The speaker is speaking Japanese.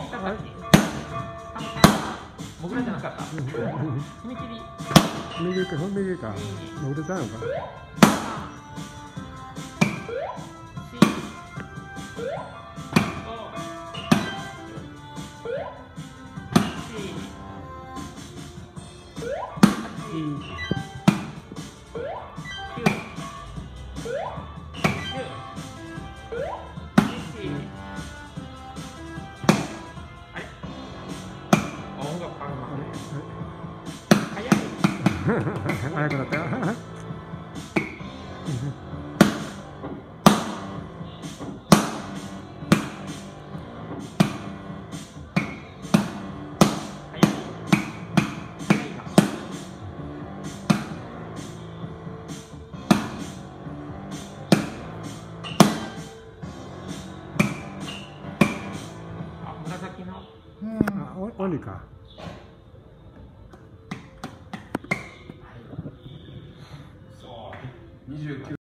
ったっけ？モグラじゃなかった。踏切。 右か、右か。モグラちゃうのか。早くなったよ。 紫の。 鬼か。 そう。29